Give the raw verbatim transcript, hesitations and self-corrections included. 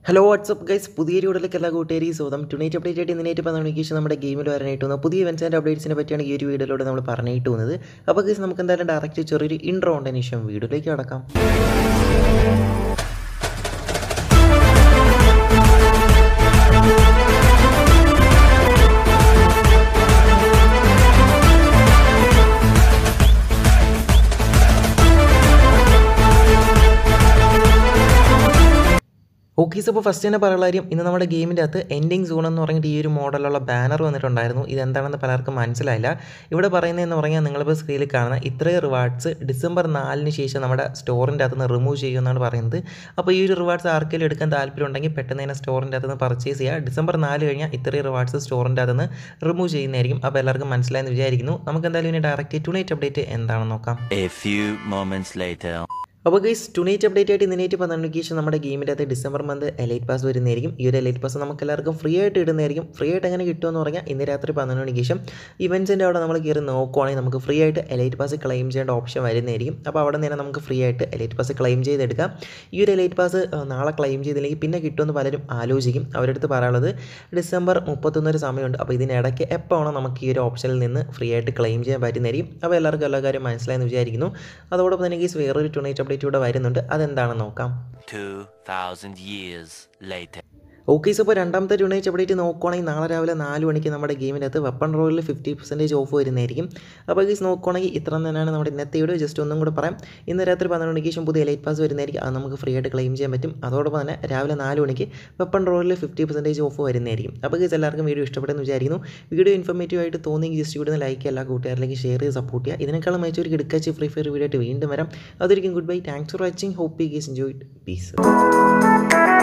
Hello WhatsApp guys പുതിയ വീഡിയോയിലേക്ക് എല്ലാ കൂട്ടുകാരി സ്വന്തം ടുണൈറ്റ് അപ്ഡേറ്റ് ആയിട്ട് ഇന്നേറ്റ് പറഞ്ഞ നമ്മുടെ ഗെയിമിൽ വരാനായിട്ട് വന്ന പുതിയ ഇവൻസ് ആൻഡ് അപ്ഡേറ്റ്സിനെ പറ്റിയാണ് ഈ ഒരു വീഡിയോയിലൂടെ നമ്മൾ പറഞ്ഞിട്ട് പോകുന്നത്. അപ്പോൾ ഗൈസ് നമുക്ക് എന്തായാലും ഡയറക്റ്റ് ചെറിയൊരു ഇൻട്രോ ഉണ്ടതിന് ശേഷം വീഡിയോയിലേക്ക് കടക്കാം. ഓക്കെ, സോ അപ്പോൾ ഫസ്റ്റ് തന്നെ പറയുന്ന കാര്യം, ഇന്ന് നമ്മുടെ ഗെയിമിൻ്റെ അകത്ത് എൻഡിങ് സോൺ എന്ന് പറഞ്ഞിട്ട് ഈ ഒരു മോഡലുള്ള ബാനർ വന്നിട്ടുണ്ടായിരുന്നു. ഇതെന്താണെന്ന് പലർക്കും മനസ്സിലായില്ല. ഇവിടെ പറയുന്നതെന്ന് പറഞ്ഞാൽ നിങ്ങളിപ്പോൾ സ്ക്രീനിൽ കാണുന്ന ഇത്രയും റിവാർഡ്സ് ഡിസംബർ നാലിന് ശേഷം നമ്മുടെ സ്റ്റോറിൻ്റെ അകത്ത് നിന്ന് റിമൂവ് ചെയ്യുമെന്നാണ് പറയുന്നത്. അപ്പോൾ ഈ ഒരു റിവാർഡ്സ് ആർക്കെങ്കിലും എടുക്കാൻ താല്പര്യം ഉണ്ടെങ്കിൽ പെട്ടെന്ന് തന്നെ സ്റ്റോറിൻ്റെ അകത്ത് നിന്ന് പർച്ചേസ് ചെയ്യുക. ഡിസംബർ നാല് കഴിഞ്ഞാൽ ഇത്രയും റിവാർഡ്സ് സ്റ്റോറിൻ്റെ അകത്ത് നിന്ന് റിമൂവ് ചെയ്യുന്നതായിരിക്കും. അപ്പോൾ എല്ലാവർക്കും മനസ്സിലായെന്ന് വിചാരിക്കുന്നു. നമുക്ക് എന്തായാലും ഇനി ഡയറക്റ്റ് ടുണൈറ്റ് അപ്ഡേറ്റ് എന്താണെന്ന് നോക്കാം. അപ്പോൾ ഗൈസ്, ടുണൈറ്റ് അപ്ഡേറ്റ് ആയിട്ട് ഇന്നേറ്റ് പതിനൊന്നിന് നമ്മുടെ ഗെയിമിൻ്റെ അകത്ത് ഡിസംബർ മന്ത് എലൈറ്റ് പാസ് വരുന്നതായിരിക്കും. ഈ ഒരു എലൈറ്റ് പാസ് നമുക്ക് എല്ലാവർക്കും ഫ്രീ ആയിട്ട് ഇടുന്നതായിരിക്കും. ഫ്രീ ആയിട്ട് എങ്ങനെ കിട്ടുമെന്ന് പറഞ്ഞാൽ ഇന്ന് രാത്രി പതിനൊന്ന് മണിക്ക് ശേഷം ഇവൻസിൻ്റെ അവിടെ നമ്മൾ കയറി നോക്കുവാണെങ്കിൽ നമുക്ക് ഫ്രീ ആയിട്ട് എലൈറ്റ് പാസ് ക്ലെയിം ചെയ്യേണ്ട ഓപ്ഷൻ വരുന്നതായിരിക്കും. അപ്പോൾ അവിടെ നിന്ന് നമുക്ക് ഫ്രീ ആയിട്ട് എലൈറ്റ് പാസ് ക്ലെയിം ചെയ്തെടുക്കാം. ഈ ഒരു എലൈറ്റ് പാസ് നാളെ ക്ലെയിം ചെയ്തില്ലെങ്കിൽ പിന്നെ കിട്ടുമെന്ന് പലരും ആലോചിക്കും. അവരുടെ അടുത്ത് പറയാനുള്ളത് ഡിസംബർ മുപ്പത്തൊന്നൊരു സമയമുണ്ട്. അപ്പോൾ ഇതിനിടയ്ക്ക് എപ്പോഴാണോ നമുക്ക് ഈ ഒരു ഓപ്ഷനിൽ നിന്ന് ഫ്രീ ആയിട്ട് ക്ലെയിം ചെയ്യാൻ പറ്റുന്നതായിരിക്കും. അപ്പോൾ എല്ലാവർക്കും എല്ലാ കാര്യം മനസ്സിലായെന്ന് വിചാരിക്കുന്നു. അതോടൊപ്പം തന്നെ ഗൈസ് വേറൊരു ടുണൈറ്റ് അപ്ഡേറ്റ് ഇവിടെ വരുന്നുണ്ട്. അതെന്താണെന്ന് നോക്കാം. two thousand years later. Okay, so ഇപ്പോൾ രണ്ടാമത്തെ ടുണൈറ്റ് അപ്ഡേറ്റ് നോക്കുവാണെങ്കിൽ നാളെ രാവിലെ നാല് മണിക്ക് നമ്മുടെ ഗെയിമിനകത്ത് വെപ്പൺ റോയിൽ ഫിഫ്റ്റി പെർസെൻറ്റേജ് ഓഫ് വരുന്നതായിരിക്കും. അപ്പോൾ ഗൈസ് നോക്കുവാണെങ്കിൽ ഇത്ര തന്നെയാണ് നമ്മുടെ ഇന്നത്തെ വീഡിയോ. ജസ്റ്റ് ഒന്നും കൂടെ പറയാം, ഇന്ന് രാത്രി പന്ത്രണ്ട് മണിക്ക് ശേഷം പുതിയ എലൈറ്റ് പാസ് വരുന്നതായിരിക്കും. അത് നമുക്ക് ഫ്രീ ആയിട്ട് ക്ലെയിം ചെയ്യാൻ പറ്റും. അതോടൊപ്പം തന്നെ രാവിലെ നാല് മണിക്ക് വെപ്പൺ റോയിൽ ഫിഫ്റ്റി പെർസെൻറ്റേജ് ഓഫ് വരുന്നതായിരിക്കും. അപ്പോൾ ഗൈസ് എല്ലാവർക്കും വീഡിയോ ഇഷ്ടപ്പെട്ടെന്ന് വിചാരിക്കുന്നു. വീഡിയോ ഇൻഫോർമേറ്റീവ് ആയിട്ട് തോന്നിയെങ്കിൽ ജസ്റ്റ് വീഡിയോ ലൈക്ക് എല്ലാ കൂട്ടുകാരിലേക്ക് ഷെയർ ചെയ്ത് സപ്പോർട്ട് ചെയ്യുക. ഇതിനേക്കാളും അയച്ചൊരു കിടക്കാച്ച് ഫ്രീ ഫയർ വീഡിയോ ആയിട്ട് വീണ്ടും വരാം. അതൊരിക്കും good bye. Thanks for watching. Hope you guys enjoy. Piece.